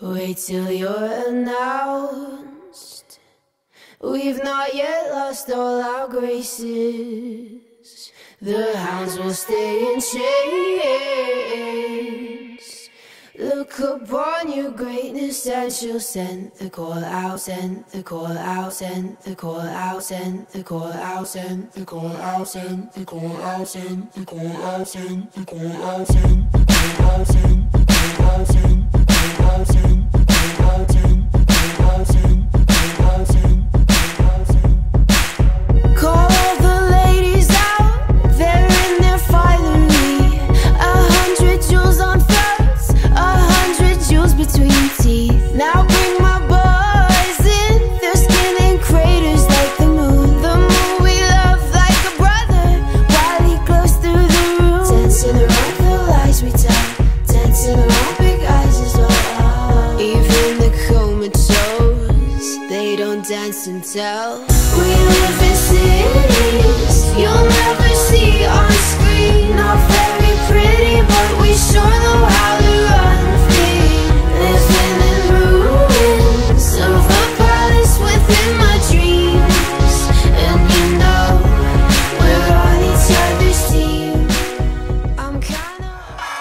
Wait till you're announced. We've not yet lost all our graces. The hounds will stay in chains. Look upon your greatness and she'll send the call out, send the call out, send the call out, send the call out, send the call out, send the call out, send the call out, send the call out, send the call out, send the call out, send the call out, send the call out, send the call out, send the call out, send the call out, send. Call all the ladies out, they're in their finery. 100 jewels on throats, 100 jewels between teeth. Now bring my boys in, their skin in craters like the moon. The moon we love like a brother, while he glows through the room. Dancing around the lies we tell, dancing around big eyes as well. Even the comatose, they don't dance and tell. We live in cities you'll never see on screen. Not very pretty, but we sure know how to run free. Living in ruins of the palace within my dreams. And you know, we're on each other's team. I'm kinda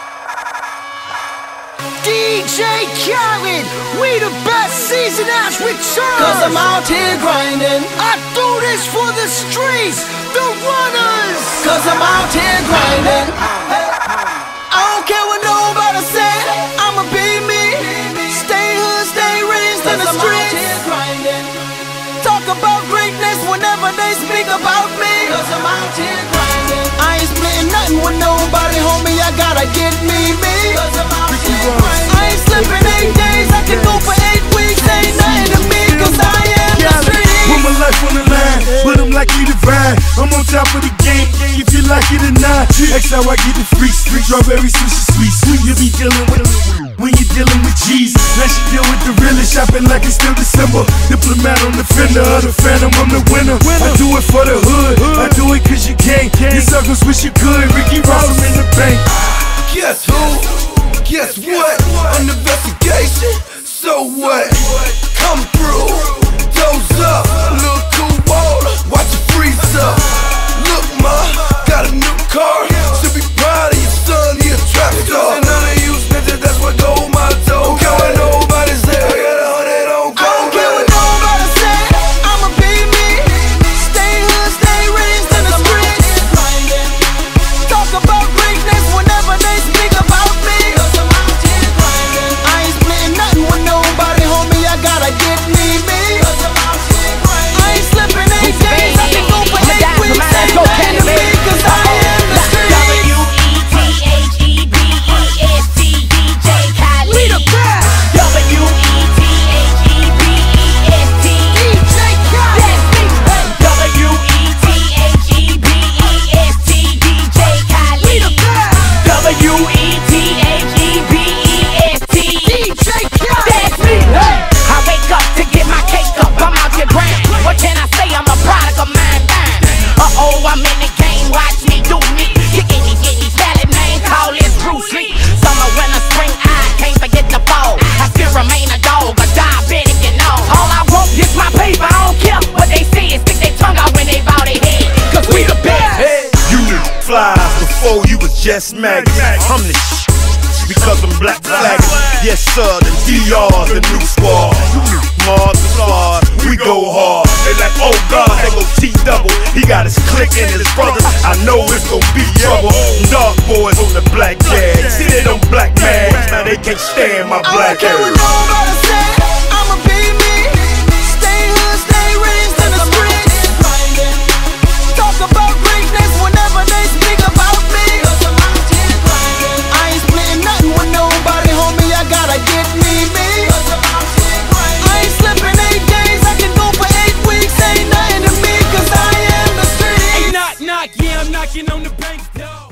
DJ Khaled, we the best season out return. Cause I'm out here grinding. I do this for the streets, the runners. Cause I'm out here grinding. I don't care what nobody say, I'ma be me. Stay hood, stay raised in the streets. Talk about greatness whenever they speak about me. Cause I'm out here grinding. I ain't splitting nothing with nobody, homie, I gotta get me. Cause I'm out here grinding. I ain't slipping 8 days, I can go for 8 weeks. Ain't nothing to me, cause I am the street. Put my life on the line, but I'm likely to ride. I'm on top of the game, if you like it or not. That's how I get the freaks, strawberry sushi sweet. You be dealing with when you're dealing with G's. Now she deal with the realest, shopping like it's still December. Diplomat on the fender of the phantom, I'm the winner. I do it for the hood, I do it cause you can't. Your suckers wish you could, Ricky Ross, I'm in the bank. Guess who? Guess what? An investigation? So what? Come through, doze up, look cool water, watch it freeze up. Look ma, got a new car, should be proud of your son, he a trap star. None of you snitches, that's what gold my toe. Don't care what nobody say, I got 100 on gold. I don't care what nobody say, I'ma be me. Stay hood, stay raised in the streets. Talk about greatness whenever they speak about me. I ain't splitting nothing with nobody, homie, I gotta get me. I ain't slipping 8 days, I can go for 8 weeks. Ain't nothing to me, cause I am the street. W-E-T-H-E-B-E-S-T, DJ Khaled. We the best. W-E-T-H-E-B-E-S-T, DJ Khaled. W-E-T-H-E-B-E-S-T, DJ Khaled. We the best. W-E-T-H-E-B-E-S-T, DJ Khaled. that's me. I wake up to get my cake up, I'm out here grind. What can I say? I'm a product of mine. Uh-oh, I'm in the game, watch me do me. You get me salad, man, call this Bruce Lee. Summer, winter, spring, I can't forget the fall. I still remain a dog, a diabetic and all. All I want is my paper, I don't care what they say. Stick their tongue out when they bow their head, cause we the best. You knew flies before you was just maggots. I'm the because I'm black flag. Yes sir, the DR's the new squad. Mars the squad, we go hard. They like, oh God, they go T-double. He got his clique and his brothers. I know it's gon' be trouble. Dark boys on the black jag. See they don't black mags, now they can't stand my black I don't care what hair. nobody say, I'ma be me. Stay hood, stay raised in the streets. Talk about greatness whenever they speak about me. I ain't splitting nothing with nobody, homie, I gotta get me. I ain't slipping 8 days, I can go for 8 weeks. Ain't nothing to me, cause I am the street. Hey, knock, knock, yeah, I'm knocking on the bank's door.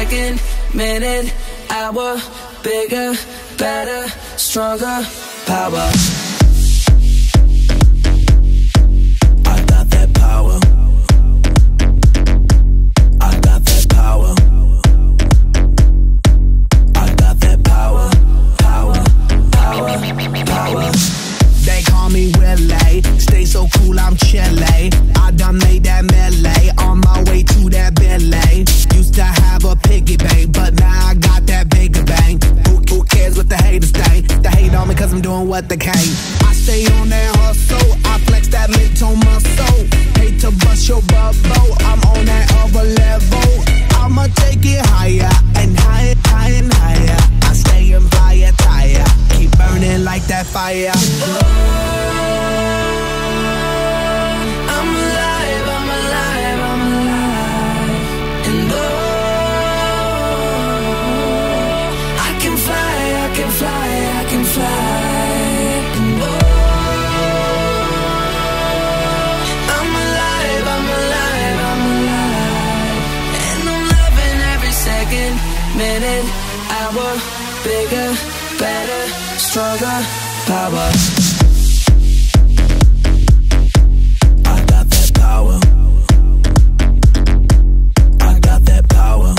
second, minute, hour, bigger, better, stronger, power. I got that power. I got that power. I got that power. Power, power, power. They call me Willie, stay so cool, I'm chilly. I done made that melee, on my way to that Billy. Used to have a piggy bank, but now I got that bigger bang. Who cares what the haters think? They hate on me cause I'm doing what they can. I stay on that hustle, I flex that mid-tone muscle. Hate to bust your bubble, I'm on that other level. I'ma take it higher and higher, higher and higher. I stay in fire tire, keep burning like that fire. I'm alive, I'm alive, I'm alive. And I can fly, I can fly, I can fly. And I'm alive, I'm alive, I'm alive. And I'm loving every second, minute, hour, bigger, better, stronger, power. I got that power. I got that power.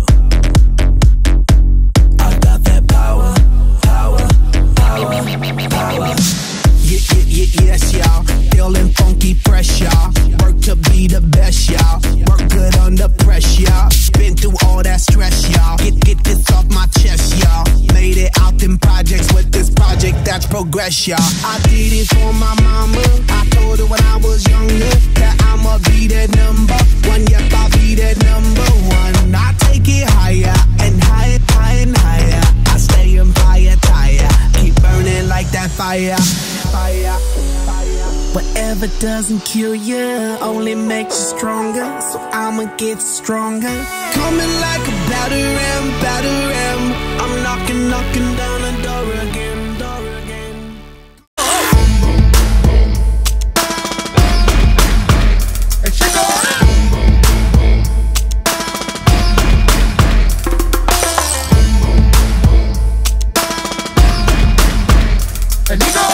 I got that power. Power, power, power. Yes, y'all. Feeling funky fresh, y'all. Work to be the best, y'all. Work good under pressure, y'all. Been through all that stress, y'all. Get this off my chest, y'all. Made it out in projects with this project that's progress, y'all. I did it for my mama. I told her when I was younger that I'ma be that number one. Yep, I'll be that number one. I take it higher and higher, higher and higher. I stay in fire tire, keep burning like that fire. Fire, fire. Whatever doesn't kill you only makes you stronger. So I'ma get stronger. Coming like a batter ram, batter ram. I'm knocking, knocking down the door again, door again. And she go. And he go.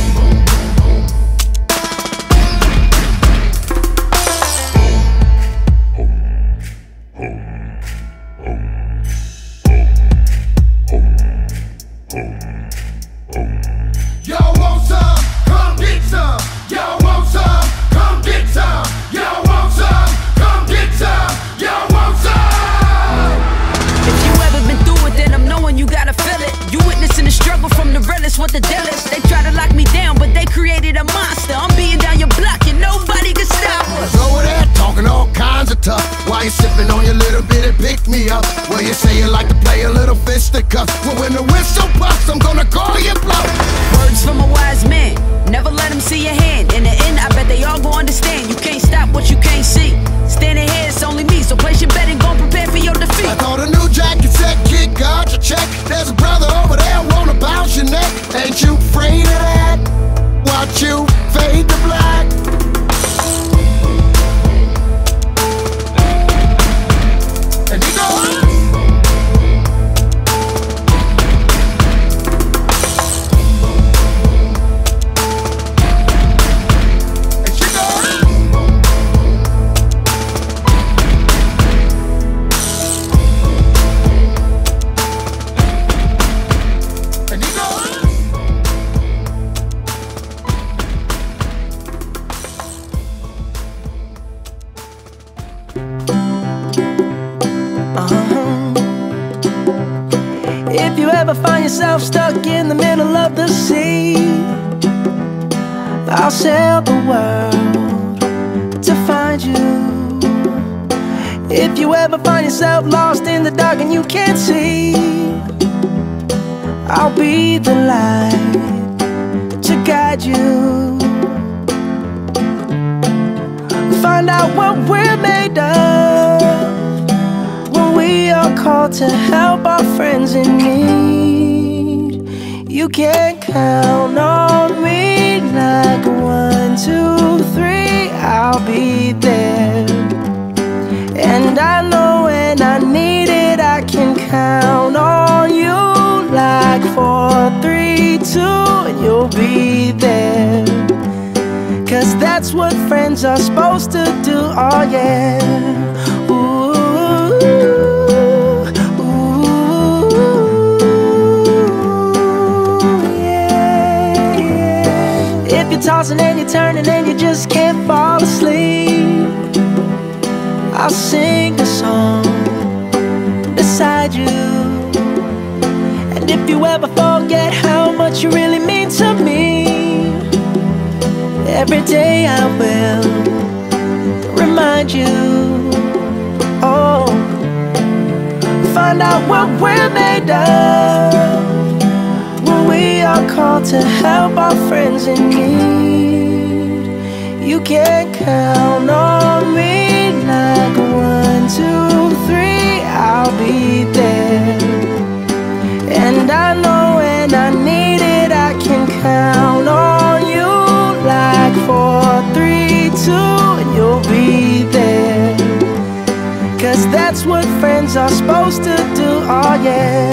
Y'all want some? Come get some. Y'all want some? Come get some. Y'all want some? Come get some. Y'all want some? If you ever been through it, then I'm knowing you gotta feel it. You witnessing the struggle from the realest with the dealest. They try to lock me down, but they created a monster. I'm beating down your block and nobody can stop us. Over there talking all kinds of tough. Why you sipping on your little bit and pick me up? Well, you say you like to play a little fisticuff. Well, when the whistle busts, I'm gonna call you bluff. Words from a wise man, never let them see your hand. In the end, I bet they all gon' understand. You can't stop what you can't see. Standing here, it's only me, so place your bet and go prepare for your defeat. I thought a new jacket said, kid, guard your check. There's a brother over there wanna bounce your neck. Ain't you afraid of that? Watch you fade to black. And he goes. And she goes. And he goes. If you ever find yourself stuck in the middle of the sea, I'll sail the world to find you. If you ever find yourself lost in the dark and you can't see, I'll be the light to guide you. Find out what we're made of when we are called to help our friends in need. You can count on me like 1, 2, 3, I'll be there. And I know when I need it, I 2, and you'll be there. 'Cause that's what friends are supposed to do, oh yeah. Ooh, ooh, yeah, yeah. If you're tossing and you're turning and you just can't fall asleep, I'll sing a song beside you. And if you ever forget how much you really mean to me, every day I will remind you. Oh, find out what we're made of when we are called to help our friends in need. You can count on me like 1, 2, 3, I'll be there. And I know when I need it, I can count on you like 4, 3, 2, and you'll be there. 'Cause that's what friends are supposed to do, oh yeah.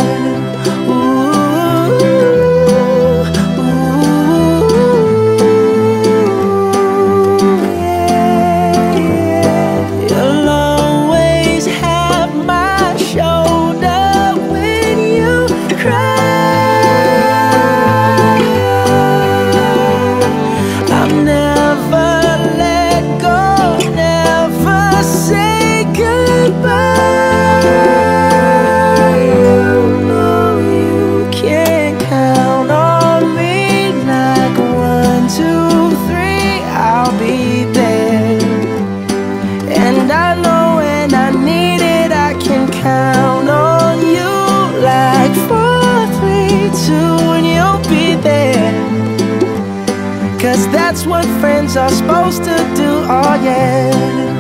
That's what friends are supposed to do, oh yeah.